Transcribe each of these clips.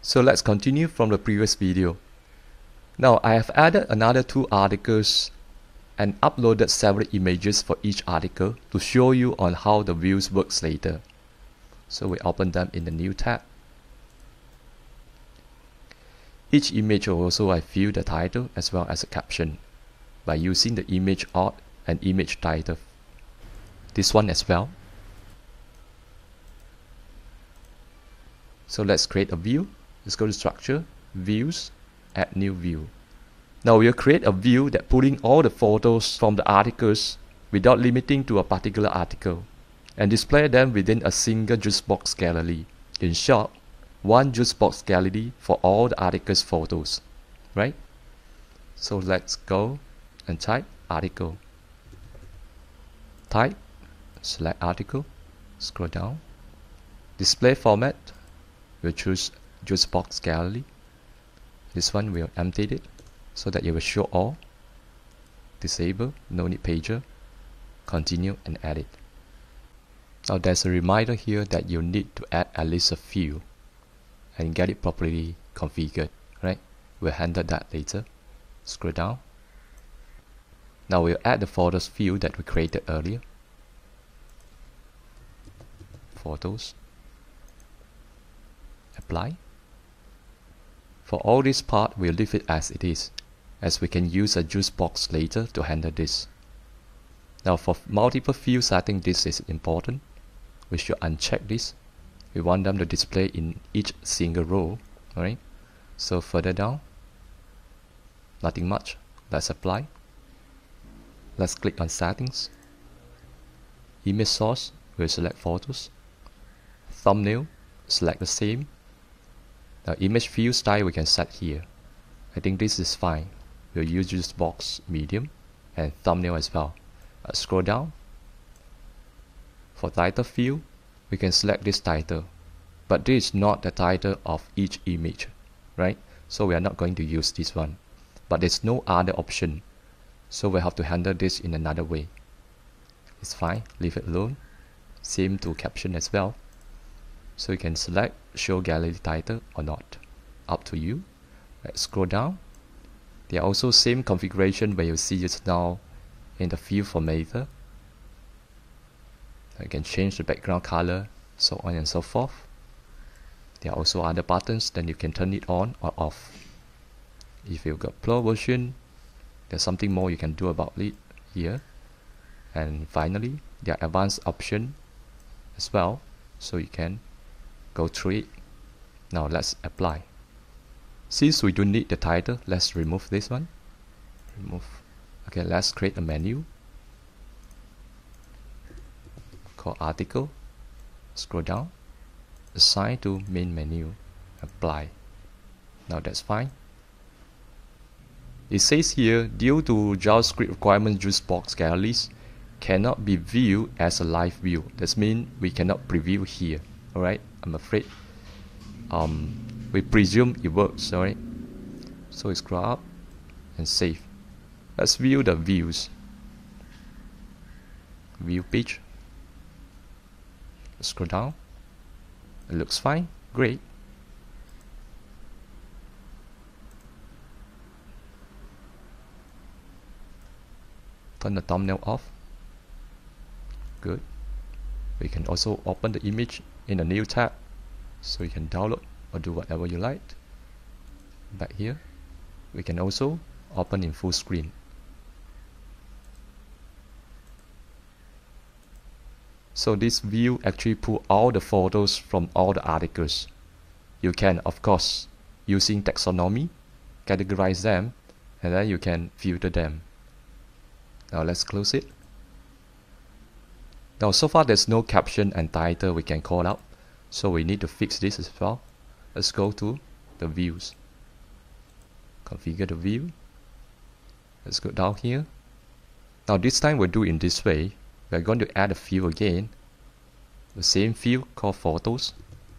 So let's continue from the previous video. Now I have added another 2 articles and uploaded several images for each article to show you on how the views works later. So we open them in the new tab. Each image also I fill the title as well as a caption by using the image art and image title. This one as well. So let's create a view. Let's go to structure, views, add new view. Now we'll create a view that pulling all the photos from the articles without limiting to a particular article and display them within a single Juicebox gallery. In short, one Juicebox gallery for all the articles photos, right? So let's go and type article. Type, select article, scroll down. Display format, we'll choose Juicebox gallery. This one we'll empty it so that it will show all. Disable, no need pager. Continue and edit. Now there's a reminder here that you need to add at least a few and get it properly configured, right? We'll handle that later. Scroll down. Now we'll add the photos field that we created earlier. Photos. Apply. For all this part, we'll leave it as it is, as we can use a Juicebox later to handle this. Now for multiple fields, I think this is important. We should uncheck this. We want them to display in each single row, alright? So further down, nothing much. Let's apply. Let's click on settings. Image source, we'll select photos. Thumbnail, select the same. Now image field style we can set here. I think this is fine. We'll use Juicebox medium and thumbnail as well. Scroll down. For title field, we can select this title, but this is not the title of each image, right? So we are not going to use this one, but there's no other option, so we have to handle this in another way. It's fine, leave it alone. Same to caption as well. So you can select show gallery title or not, up to you. Let's scroll down. There are also same configuration where you see just now in the field formatter. You can change the background color, so on and so forth. There are also other buttons, then you can turn it on or off. If you've got Pro version, there's something more you can do about it here. And finally, there are advanced options as well, so you can go through it. Now let's apply. Since we don't need the title, let's remove this one. Remove. Okay, let's create a menu called article. Scroll down, assign to main menu, apply. Now that's fine. It says here, due to JavaScript requirement, Juicebox galleries cannot be viewed as a live view. That means we cannot preview here. Alright, I'm afraid. We presume it works, alright? So we scroll up and save. Let's view the views. View page. Scroll down. It looks fine. Great. Turn the thumbnail off. Good. We can also open the image in a new tab, so you can download or do whatever you like. Back here, we can also open in full screen. So this view actually pull all the photos from all the articles. You can, of course, using taxonomy, categorize them, and then you can filter them. Now let's close it. Now so far there's no caption and title we can call out, so we need to fix this as well. Let's go to the views. Configure the view. Let's go down here. Now this time we'll do in this way. We're going to add a field again. The same field called photos.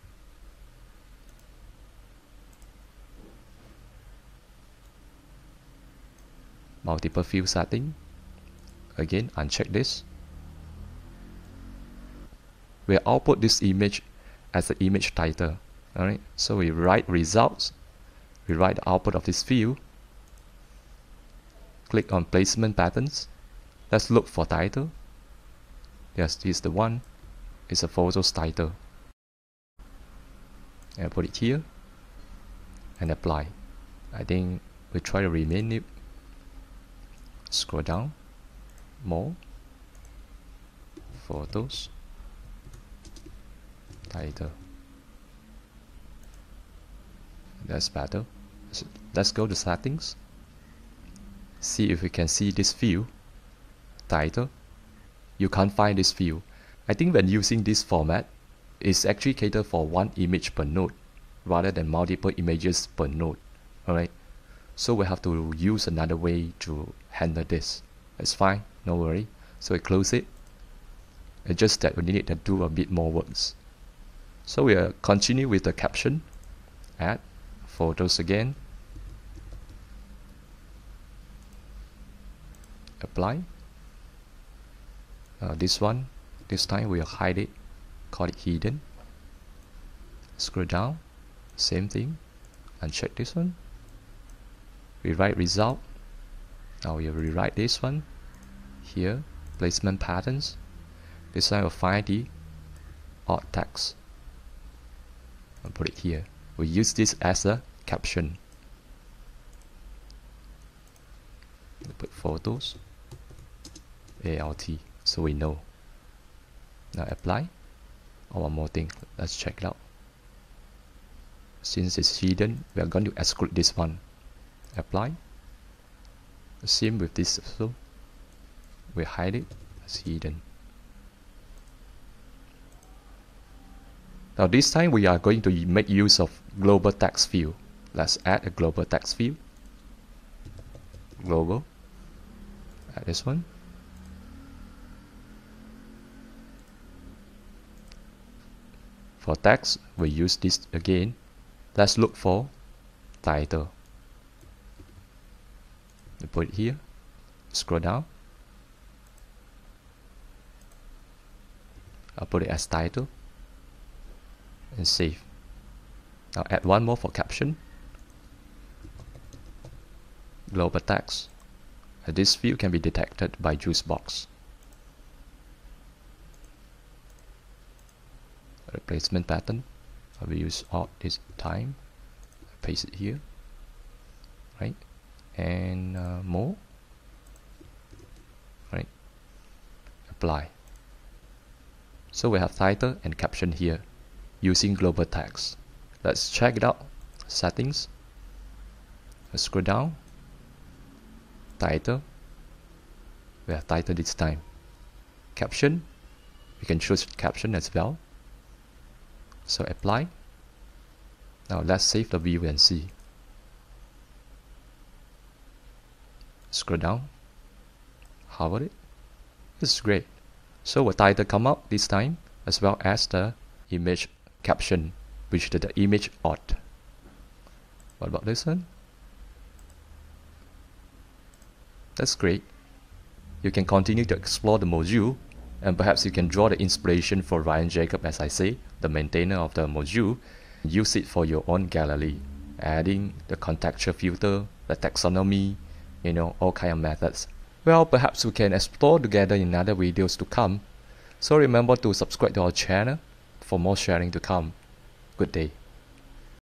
Multiple field setting. Again, uncheck this. We'll output this image as the image title. Alright, so we write results, we write the output of this view, click on placement patterns. Let's look for title. Yes, this is the one. It's a photo's title. And put it here and apply. I think we try to rename it. Scroll down, more, photos, title. That's better. Let's go to settings. See if we can see this view, title. You can't find this view. I think when using this format, it's actually catered for one image per node rather than multiple images per node. Alright, so we have to use another way to handle this. It's fine, no worry. So we close it. It's just that we need to do a bit more works. So we continue with the caption. Add photos again. Apply. This one, this time we'll hide it, call it hidden. Scroll down, same thing, uncheck this one. Rewrite result. Now we'll rewrite this one. Here, placement patterns. This time we'll find the alt text and put it here. We use this as a caption. We'll put photos, ALT, so we know. Now apply. Oh, one more thing, let's check it out. Since it's hidden, we are going to exclude this one. Apply. Same with this also. We hide it as hidden. Now this time we are going to make use of global text view. Let's add a global text view. Global. Add this one. For text, we use this again. Let's look for title. We put it here. Scroll down. I'll put it as title and save. Now add one more for caption. Global text. This view can be detected by Juicebox. Replacement pattern. I will use alt this time. Paste it here. Right. And more. Right. Apply. So we have title and caption here using global text. Let's check it out. Settings. Let's scroll down. Title. We have title this time. Caption. We can choose caption as well. So apply. Now let's save the view and see. Scroll down. How about it? It's great. So a title come up this time, as well as the image caption, which is the image alt. What about this one? That's great. You can continue to explore the module, and perhaps you can draw the inspiration for Ryan Jacob, as I say, the maintainer of the module. Use it for your own gallery, adding the contextual filter, the taxonomy, all kind of methods. Well, perhaps we can explore together in other videos to come. So remember to subscribe to our channel for more sharing to come. Good day.